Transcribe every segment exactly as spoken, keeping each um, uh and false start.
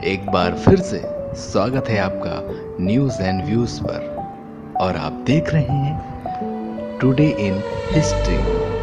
एक बार फिर से स्वागत है आपका न्यूज़ एंड व्यूज़ पर और आप देख रहे हैं टुडे इन हिस्ट्री।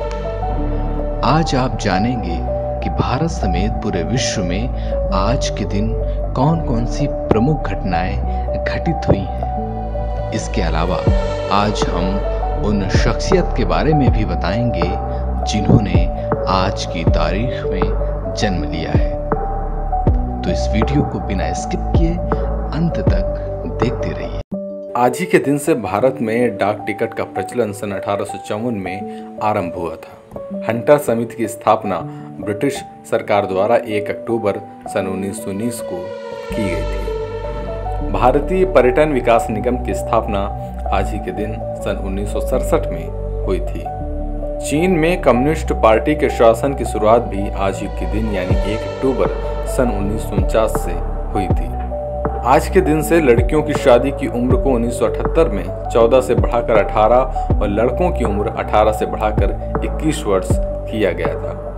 आज आप जानेंगे कि भारत समेत पूरे विश्व में आज के दिन कौन कौन सी प्रमुख घटनाएं घटित हुई हैं। इसके अलावा आज हम उन शख्सियत के बारे में भी बताएंगे जिन्होंने आज की तारीख में जन्म लिया है। तो इस वीडियो को बिना स्किप किए अंत तक देखते रहिए। आज ही के दिन से भारत में डाक टिकट का प्रचलन सन अठारह सौ चौवन में आरंभ हुआ था। हंटर समिति की स्थापना ब्रिटिश सरकार द्वारा एक अक्टूबर सन उन्नीस सौ उन्नीस को की गई थी। भारतीय पर्यटन विकास निगम की स्थापना आज ही के दिन सन उन्नीस सौ सड़सठ में हुई थी। चीन में कम्युनिस्ट पार्टी के शासन की शुरुआत भी आज ही के दिन यानी एक अक्टूबर सन उन्नीस सौ उनचास से हुई थी। आज के दिन से लड़कियों की शादी की उम्र को उन्नीस सौ अठहत्तर में चौदह से बढ़ाकर अठारह और लड़कों की उम्र अठारह से बढ़ाकर इक्कीस वर्ष किया गया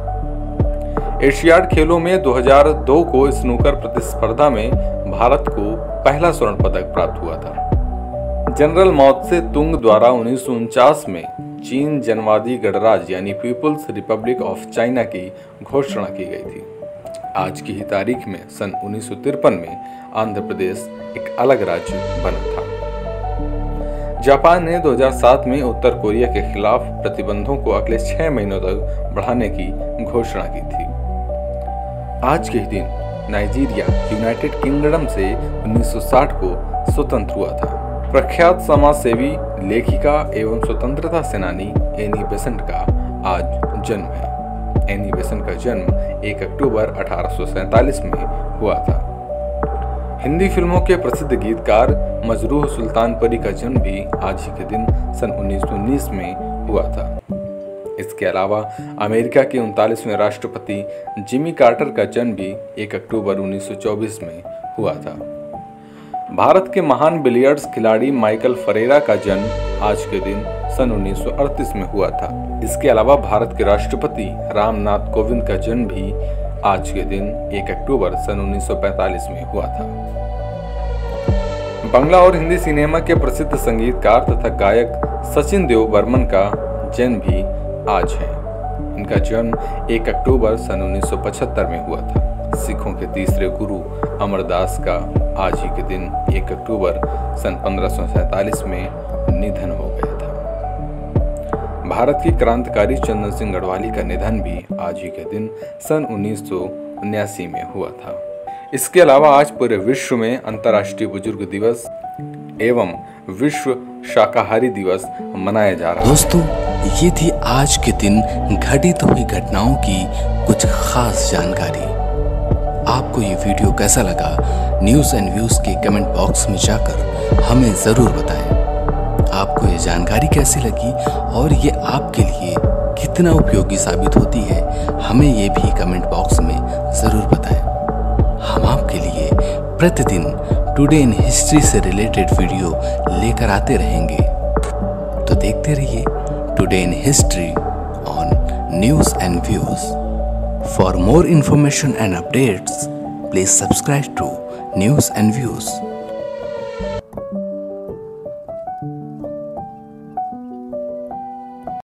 था। एशियाड खेलों में दो हज़ार दो को स्नूकर प्रतिस्पर्धा में भारत को पहला स्वर्ण पदक प्राप्त हुआ था। जनरल माओ त्से तुंग द्वारा उन्नीस सौ उनचास में चीन जनवादी गणराज्य यानी पीपुल्स रिपब्लिक ऑफ चाइना की घोषणा की गई थी। आज की ही तारीख में सन उन्नीस सौ तिरपन में आंध्र प्रदेश एक अलग राज्य बना था। जापान ने दो हज़ार सात में उत्तर कोरिया के खिलाफ प्रतिबंधों को अगले छह महीनों तक बढ़ाने की घोषणा की थी। आज के ही दिन नाइजीरिया यूनाइटेड किंगडम से उन्नीस सौ साठ को स्वतंत्र हुआ था। प्रख्यात समाज सेवी, लेखिका एवं स्वतंत्रता सेनानी एनी बेसेंट का आज जन्म है। एनी बेसेंट का जन्म एक अक्टूबर अठारह सौ सैंतालीस में हुआ था। हिंदी फिल्मों के प्रसिद्ध गीतकार मजरूह सुल्तानपुरी का जन्म भी आज ही के दिन सन उन्नीस सौ उन्नीस में हुआ था। इसके अलावा अमेरिका के उनतालीसवें राष्ट्रपति जिमी कार्टर का जन्म भी एक अक्टूबर उन्नीस सौ चौबीस में हुआ था। भारत के महान बिलियर्ड्स खिलाड़ी माइकल फरेरा का जन्म आज के दिन सन उन्नीस सौ अड़तीस में हुआ था। इसके अलावा भारत के राष्ट्रपति रामनाथ कोविंद का जन्म भी आज के दिन एक अक्टूबर सन उन्नीस सौ पैंतालीस में हुआ था। बांग्ला और हिंदी सिनेमा के प्रसिद्ध संगीतकार तथा गायक सचिन देव बर्मन का जन्म भी आज है। इनका जन्म एक अक्टूबर सन उन्नीस सौ पचहत्तर में हुआ था। सिखों के तीसरे गुरु अमरदास का आज ही के दिन एक अक्टूबर सन पंद्रह सौ सैंतालीस में निधन हो गया था। भारत की क्रांतिकारी चंदन सिंह गढ़वाली का निधन भी आज ही के दिन सन उन्नीस सौ उन्यासी में हुआ था। इसके अलावा आज पूरे विश्व में अंतर्राष्ट्रीय बुजुर्ग दिवस एवं विश्व शाकाहारी दिवस मनाया जा रहा है। दोस्तों, ये थी आज के दिन घटित हुई घटनाओं की कुछ खास जानकारी। आपको ये वीडियो कैसा लगा न्यूज़ एंड व्यूज़ के कमेंट बॉक्स में जाकर हमें ज़रूर बताएं। आपको ये जानकारी कैसी लगी और ये आपके लिए कितना उपयोगी साबित होती है, हमें ये भी कमेंट बॉक्स में ज़रूर बताएं। हम आपके लिए प्रतिदिन टुडे इन हिस्ट्री से रिलेटेड वीडियो लेकर आते रहेंगे। तो देखते रहिए today in history on news and views. For more information and updates, please subscribe to News and Views.